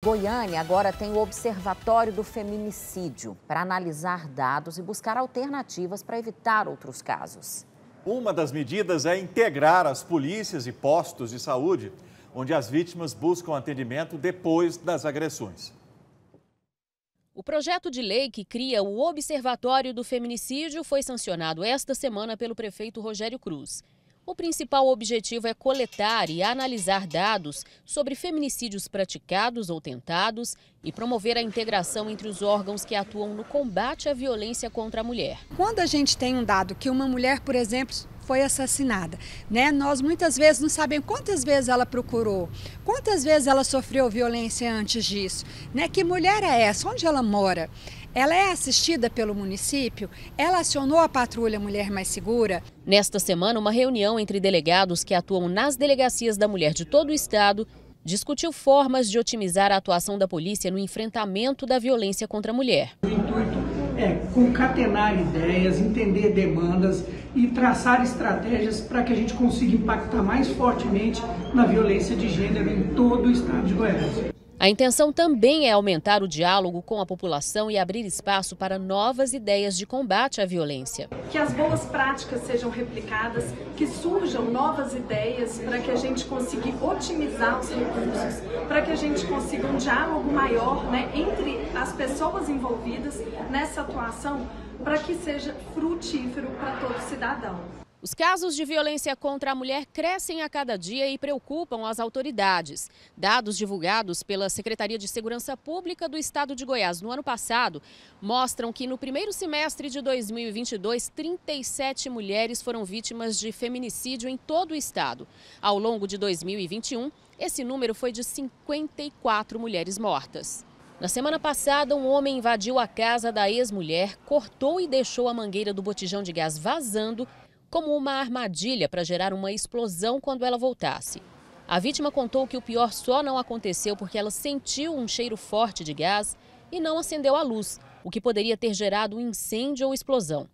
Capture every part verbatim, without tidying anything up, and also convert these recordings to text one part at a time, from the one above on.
Goiânia agora tem o Observatório do Feminicídio para analisar dados e buscar alternativas para evitar outros casos. Uma das medidas é integrar as polícias e postos de saúde, onde as vítimas buscam atendimento depois das agressões. O projeto de lei que cria o Observatório do Feminicídio foi sancionado esta semana pelo prefeito Rogério Cruz. O principal objetivo é coletar e analisar dados sobre feminicídios praticados ou tentados e promover a integração entre os órgãos que atuam no combate à violência contra a mulher. Quando a gente tem um dado que uma mulher, por exemplo, foi assassinada, né? Nós muitas vezes não sabemos quantas vezes ela procurou, quantas vezes ela sofreu violência antes disso, né? Que mulher é essa? Onde ela mora? Ela é assistida pelo município? Ela acionou a patrulha Mulher Mais Segura? Nesta semana, uma reunião entre delegados que atuam nas delegacias da mulher de todo o estado discutiu formas de otimizar a atuação da polícia no enfrentamento da violência contra a mulher. O intuito é concatenar ideias, entender demandas e traçar estratégias para que a gente consiga impactar mais fortemente na violência de gênero em todo o estado de Goiás. A intenção também é aumentar o diálogo com a população e abrir espaço para novas ideias de combate à violência. Que as boas práticas sejam replicadas, que surjam novas ideias para que a gente consiga otimizar os recursos, para que a gente consiga um diálogo maior, né, entre as pessoas envolvidas nessa atuação, para que seja frutífero para todo cidadão. Os casos de violência contra a mulher crescem a cada dia e preocupam as autoridades. Dados divulgados pela Secretaria de Segurança Pública do Estado de Goiás no ano passado mostram que no primeiro semestre de dois mil e vinte e dois, trinta e sete mulheres foram vítimas de feminicídio em todo o estado. Ao longo de dois mil e vinte e um, esse número foi de cinquenta e quatro mulheres mortas. Na semana passada, um homem invadiu a casa da ex-mulher, cortou e deixou a mangueira do botijão de gás vazando como uma armadilha para gerar uma explosão quando ela voltasse. A vítima contou que o pior só não aconteceu porque ela sentiu um cheiro forte de gás e não acendeu a luz, o que poderia ter gerado um incêndio ou explosão.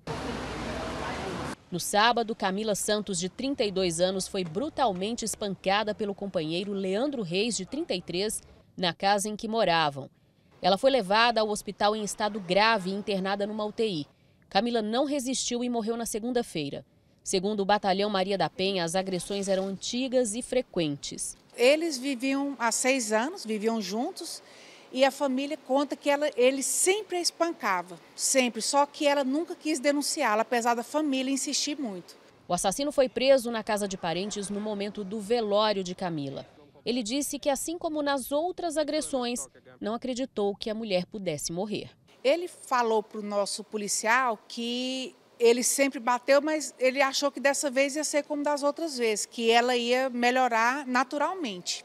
No sábado, Camila Santos, de trinta e dois anos, foi brutalmente espancada pelo companheiro Leandro Reis, de trinta e três, na casa em que moravam. Ela foi levada ao hospital em estado grave e internada numa U T I. Camila não resistiu e morreu na segunda-feira. Segundo o Batalhão Maria da Penha, as agressões eram antigas e frequentes. Eles viviam há seis anos, viviam juntos, e a família conta que ela, ele sempre a espancava, sempre, só que ela nunca quis denunciá-la, apesar da família insistir muito. O assassino foi preso na casa de parentes no momento do velório de Camila. Ele disse que, assim como nas outras agressões, não acreditou que a mulher pudesse morrer. Ele falou para o nosso policial que ele sempre bateu, mas ele achou que dessa vez ia ser como das outras vezes, que ela ia melhorar naturalmente.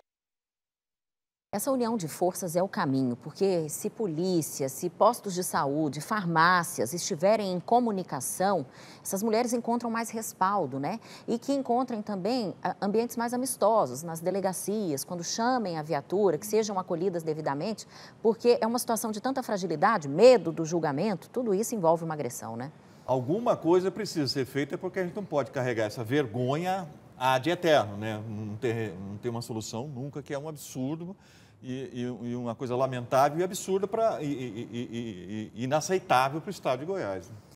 Essa união de forças é o caminho, porque se polícia, se postos de saúde, farmácias estiverem em comunicação, essas mulheres encontram mais respaldo, né? E que encontrem também ambientes mais amistosos nas delegacias, quando chamem a viatura, que sejam acolhidas devidamente, porque é uma situação de tanta fragilidade, medo do julgamento, tudo isso envolve uma agressão, né? Alguma coisa precisa ser feita porque a gente não pode carregar essa vergonha ad eterno, né? Não ter, não ter uma solução nunca, que é um absurdo e, e, e uma coisa lamentável e absurda pra, e, e, e, e inaceitável para o estado de Goiás.